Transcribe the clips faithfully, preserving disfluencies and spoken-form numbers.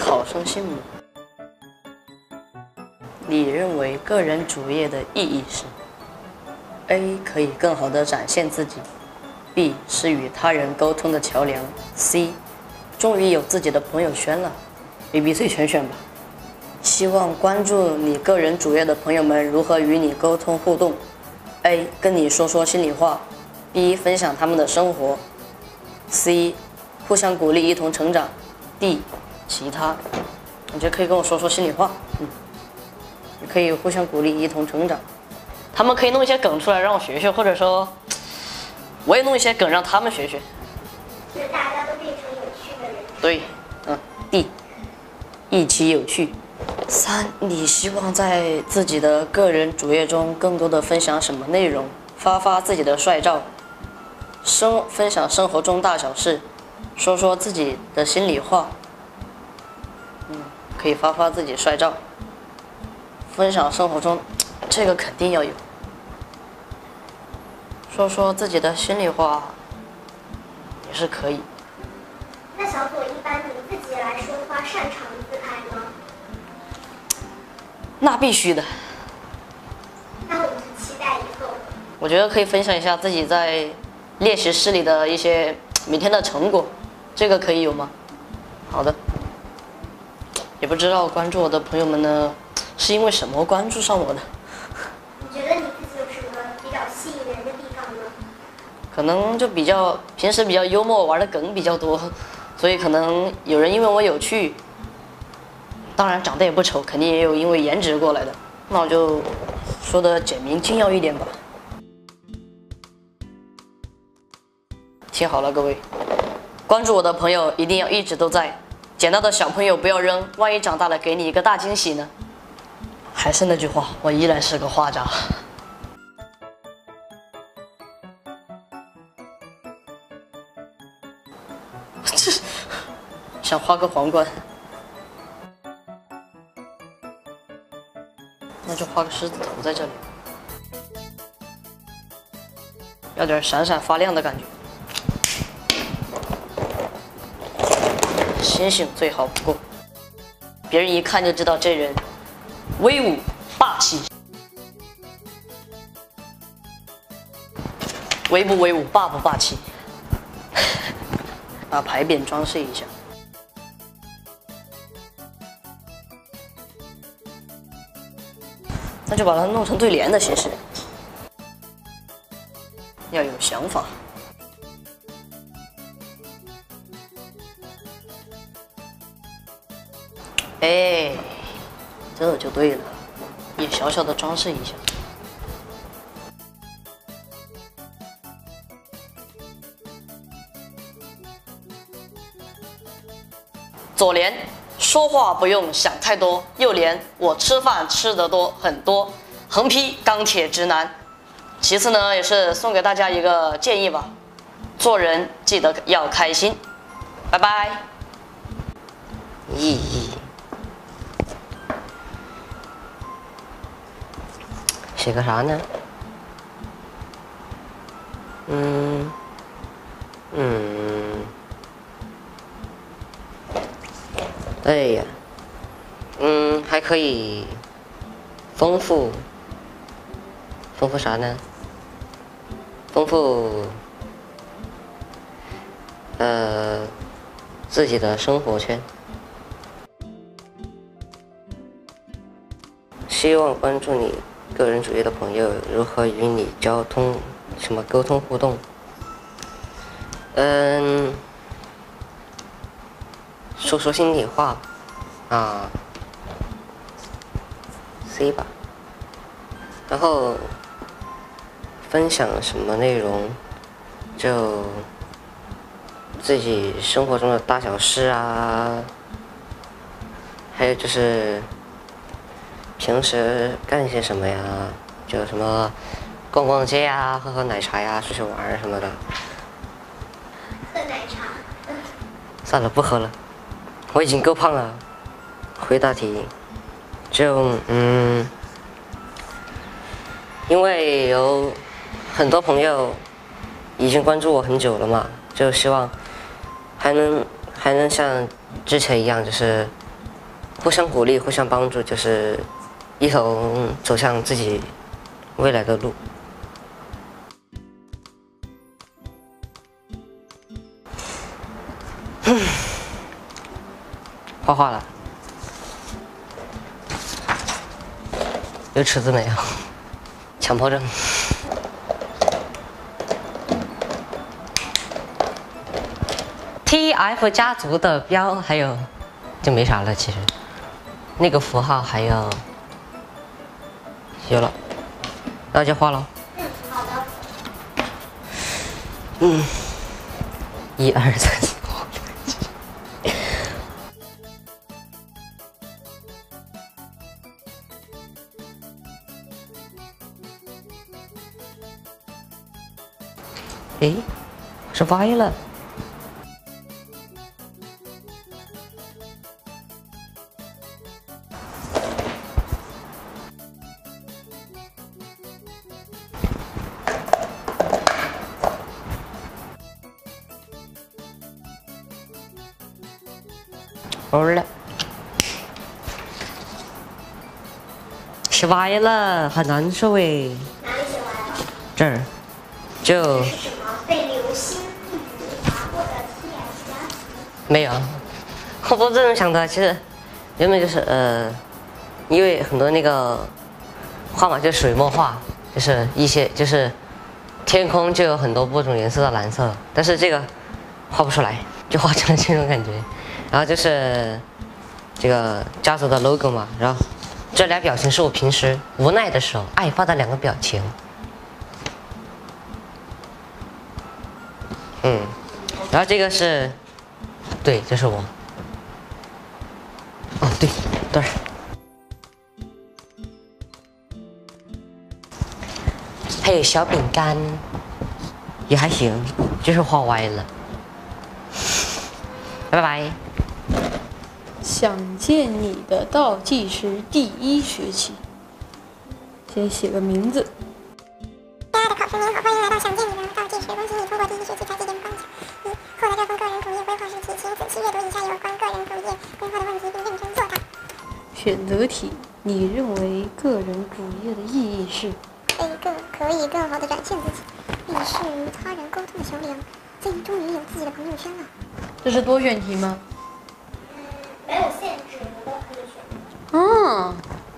考生心目。你认为个人主页的意义是 ：A. 可以更好地展现自己 ；B. 是与他人沟通的桥梁 ；C. 终于有自己的朋友圈了 ；A、B、C 全选吧。希望关注你个人主页的朋友们如何与你沟通互动 ：A. 跟你说说心里话 ；B. 分享他们的生活 ；C. 互相鼓励，一同成长 ；D. 其他。我觉得可以跟我说说心里话，嗯，也可以互相鼓励，一同成长。他们可以弄一些梗出来让我学学，或者说，我也弄一些梗让他们学学。 就是大家都变成有趣的人。 对，嗯 ，D， 一起有趣。三，你希望在自己的个人主页中更多的分享什么内容？发发自己的帅照，生分享生活中大小事，说说自己的心里话。嗯，可以发发自己帅照，分享生活中，这个肯定要有。说说自己的心里话，也是可以。 那小左，一般你自己来说的话，擅长自拍吗？ 那必须的。 那我们就期待以后。 我觉得可以分享一下自己在练习室里的一些每天的成果，这个可以有吗？好的。也不知道关注我的朋友们呢，是因为什么关注上我的？ 你觉得你自己有什么比较吸引人的地方呢？ 可能就比较平时比较幽默，玩的梗比较多，所以可能有人因为我有趣，当然长得也不丑，肯定也有因为颜值过来的。那我就说的简明精要一点吧。听好了，各位，关注我的朋友一定要一直都在。捡到的小朋友不要扔，万一长大了给你一个大惊喜呢？还是那句话，我依然是个画渣。想画个皇冠，那就画个狮子头在这里，要点闪闪发亮的感觉。星星最好不过，别人一看就知道这人威武霸气。威不威武，霸不霸气？把牌匾装饰一下。那就把它弄成对联的形式，要有想法。哎，这就对了，也小小的装饰一下。左联，说话不用想太多；右联，我吃饭吃得多很多。横批：钢铁直男。其次呢，也是送给大家一个建议吧，做人记得要开心。拜拜。意义。写个啥呢？嗯嗯，哎呀，嗯，还可以丰富，丰富啥呢？丰富呃自己的生活圈。希望关注你个人主页的朋友如何与你交通什么沟通互动。嗯，说说心里话啊 C 吧。然后分享什么内容，就自己生活中的大小事啊，还有就是平时干些什么呀？就什么逛逛街呀，喝喝奶茶呀，出去玩什么的。 喝奶茶。 算了，不喝了，我已经够胖了。回答题，就嗯，因为有很多朋友已经关注我很久了嘛，就希望还能还能像之前一样，就是互相鼓励，互相帮助，就是一同走向自己未来的路。嗯，画画了，有尺子没有？强迫症。T F 家族的标还有就没啥了，其实那个符号还有有了，那就画了。 嗯，好的。 嗯，一二三四五六七。诶，是歪了。好了，是歪了，很难受哎。 哪里写完了？ 这儿，就这是什么？被流星雨划过的 T F 家族？ 没有，我不是这么想的。其实原本就是呃，因为很多那个画嘛，就是水墨画，就是一些就是天空就有很多不同颜色的蓝色，但是这个画不出来，就画成了这种感觉。然后就是这个家族的 logo 嘛，然后这俩表情是我平时无奈的时候爱发的两个表情。嗯，然后这个是，对，这是我。哦，对，对。还有小饼干，也还行，就是画歪了。拜拜。 想见你的倒计时第一学期，先写个名字。 亲爱的考生您好，欢迎来到想见你的倒计时。恭喜你通过第一学期才绩点颁奖。一、获得这份个人主页规划试题，请仔细阅读以下有关个人主页规划的问题，并认真作答。 选择题，你认为个人主页的意义是 A 更可以更好的展现自己 ，B 是与他人沟通的桥梁 ，C 终于有自己的朋友圈了。 这是多选题吗？ 嗯，没有限制，你都可以选。 嗯。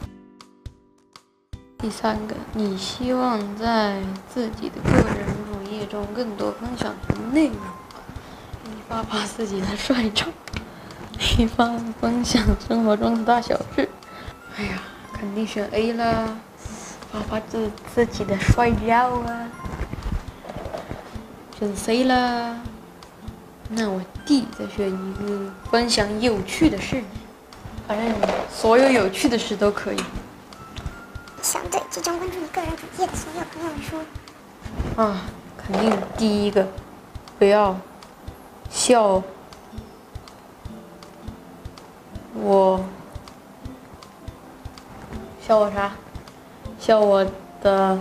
第三个，你希望在自己的个人主页中更多分享什么内容？你发发自己的帅照，你发分享生活中的大小事。哎呀，肯定选 A 啦，发发自自己的帅照啊。选 C 啦，那我 D 再选一个分享有趣的事，反正所有有趣的事都可以。 想对即将关注你个人主页的所有朋友们说， 啊，肯定第一个，不要笑我，笑我啥？笑我的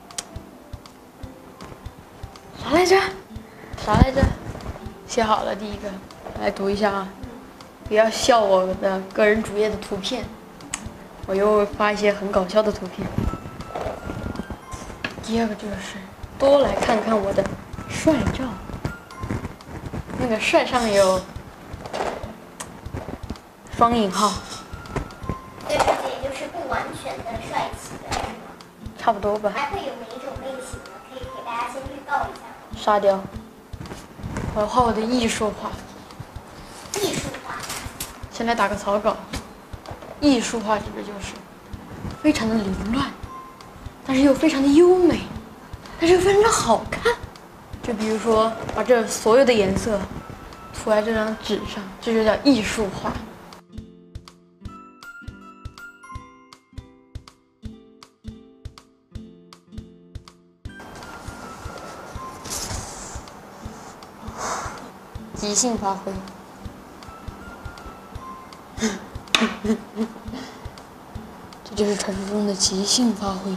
啥来着？啥来着？写好了，第一个，来读一下啊！不要笑我的个人主页的图片，我又发一些很搞笑的图片。第二个就是多来看看我的帅照，那个帅上有双引号， 这个也就是不完全的帅气的是吗？ 差不多吧。 还会有哪一种类型呢？可以给大家先预告一下。 沙雕，我要画我的艺术画。 艺术画。 先来打个草稿。艺术画指的就是非常的凌乱，但是又非常的优美，但是又非常的好看。就比如说，把这所有的颜色涂在这张纸上，这就叫艺术画。即兴发挥。这就是传说中的即兴发挥。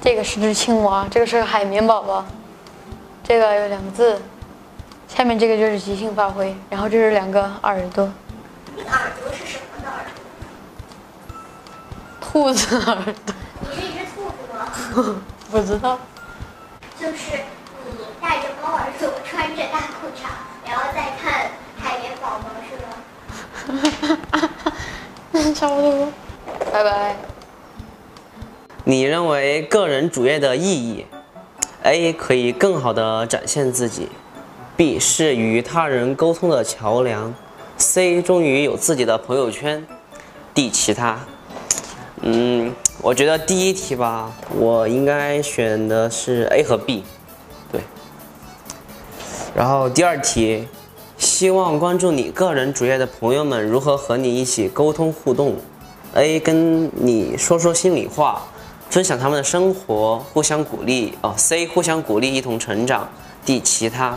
这个是只青蛙，这个是个海绵宝宝，这个有两个字，下面这个就是即兴发挥，然后这是两个耳朵。 那个耳朵是什么的耳朵？ 兔子耳朵。 你是一只兔子吗？ 不知道。 就是你戴着猫耳朵，穿着大裤衩，然后再看海绵宝宝，是吗？ 差不多。拜拜。 你认为个人主页的意义 ？A. 可以更好地展现自己 ；B. 是与他人沟通的桥梁 ；C. 终于有自己的朋友圈 ；D. 其他。嗯，我觉得第一题吧，我应该选的是 A 和 B， 对。然后第二题，希望关注你个人主页的朋友们如何和你一起沟通互动 ？A. 跟你说说心里话，分享他们的生活，互相鼓励哦。C. 互相鼓励，一同成长。D. 其他。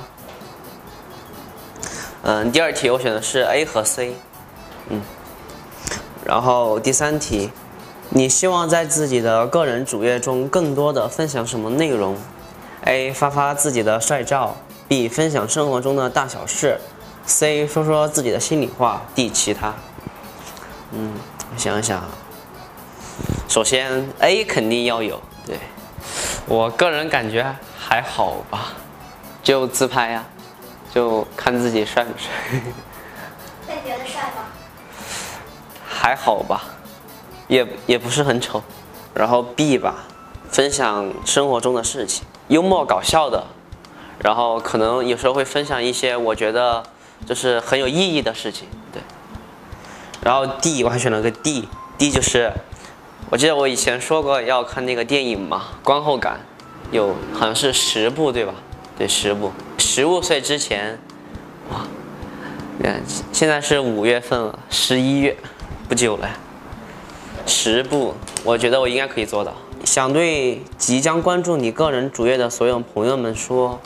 嗯，第二题我选的是 A 和 C， 嗯。然后第三题。你希望在自己的个人主页中更多的分享什么内容 ？A. 发发自己的帅照 ；B. 分享生活中的大小事 ；C. 说说自己的心里话 ；D. 其他。嗯，我想一想，首先 A 肯定要有，对，我个人感觉还好吧，就自拍呀、啊，就看自己帅不帅。 那你觉得帅吗？ 还好吧。也也不是很丑，然后 B 吧，分享生活中的事情，幽默搞笑的，然后可能有时候会分享一些我觉得就是很有意义的事情，对。然后 D 我还选了个 D，D 就是我记得我以前说过要看那个电影嘛，观后感有好像是十部对吧？对，十部，十五岁之前，哇，现在是五月份了，十一月不久了。十步，我觉得我应该可以做到。想对即将关注你个人主页的所有朋友们说，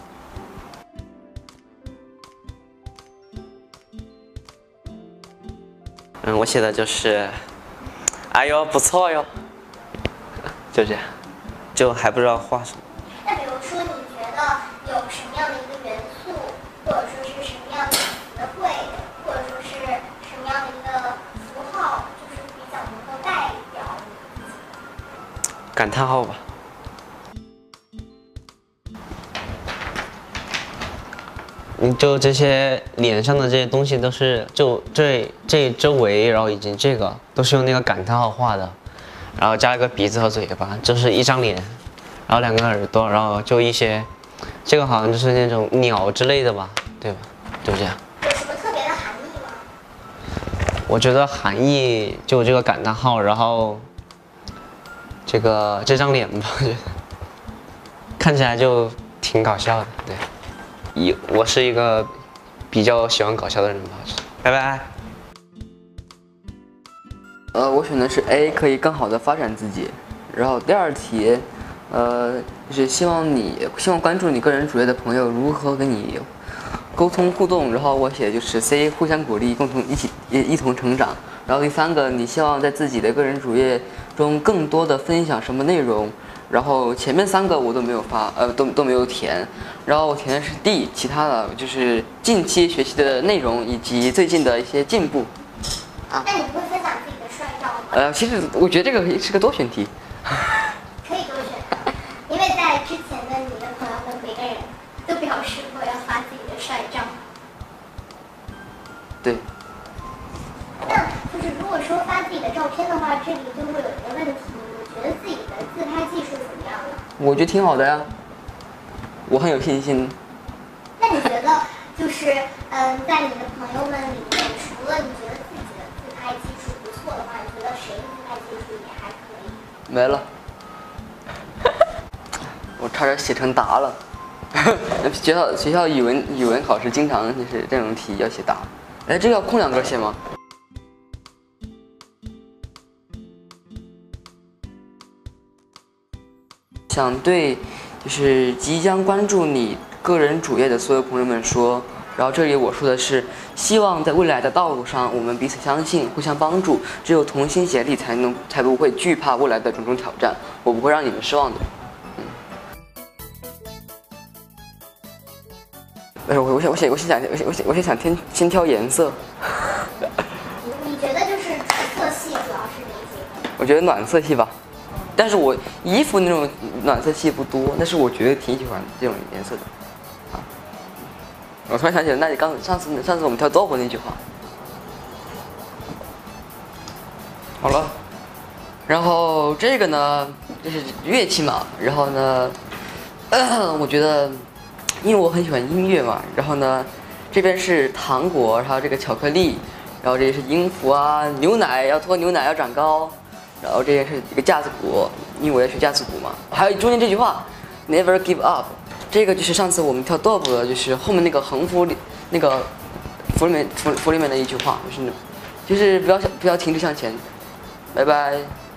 嗯，我写的就是，哎呦，不错哟，就这样，就还不知道画什么。 那比如说，你觉得有什么样的一个元素，或者说是什么样的词汇，或者说是什么样的一个符号，就是比较能够代表你自己？ 感叹号吧。嗯，就这些脸上的这些东西都是，就这这周围，然后以及这个都是用那个感叹号画的，然后加了个鼻子和嘴巴，就是一张脸，然后两个耳朵，然后就一些，这个好像就是那种鸟之类的吧，对吧？就这样。 有什么特别的含义吗？ 我觉得含义就这个感叹号，然后这个这张脸吧，我觉得看起来就挺搞笑的，对。一，我是一个比较喜欢搞笑的人吧。拜拜。 呃，我选的是 A， 可以更好的发展自己。然后第二题，呃，就是希望你希望关注你个人主页的朋友如何跟你沟通互动。然后我写的就是 C， 互相鼓励，共同一起一一同成长。然后第三个，你希望在自己的个人主页中更多的分享什么内容？然后前面三个我都没有发，呃，都都没有填。然后我填的是 D， 其他的就是近期学习的内容以及最近的一些进步。 啊，那你会分享自己的帅照吗？ 呃，其实我觉得这个是个多选题。 可以多选，因为在之前的你的朋友们每个人都表示过要发自己的帅照。 对。 那就是如果说发自己的照片的话，这里就会有一个问题，你觉得自己的自拍技术怎么样呢？ 我觉得挺好的呀，我很有信心。 那你觉得就是嗯，在你的朋友们里面，除了你觉得自己的自拍技术不错的话，你觉得谁的自拍技术也还可以？ 没了。我差点写成答了。学校学校语文语文考试经常就是这种题要写答。哎，这个要空两格写吗？想对就是即将关注你个人主页的所有朋友们说，然后这里我说的是，希望在未来的道路上，我们彼此相信，互相帮助，只有同心协力，才能才不会惧怕未来的种种挑战。我不会让你们失望的。 但是我我想我想我先想我先我先我先想先先挑颜色。 你觉得就是主色系主要是哪几个？ 我觉得暖色系吧，但是我衣服那种暖色系不多，但是我觉得挺喜欢这种颜色的。啊，我突然想起来，那你刚上次上次我们跳豆腐那句话。好了，然后这个呢，就是乐器嘛，然后呢，呃、我觉得，因为我很喜欢音乐嘛，然后呢，这边是糖果，然后这个巧克力，然后这是音符啊，牛奶要脱牛奶要长高，然后这边是一个架子鼓，因为我要学架子鼓嘛，还有中间这句话 ，Never give up， 这个就是上次我们跳豆腐的，就是后面那个横幅里那个符里面符符里面的一句话，就是就是不要不要停止向前。拜拜。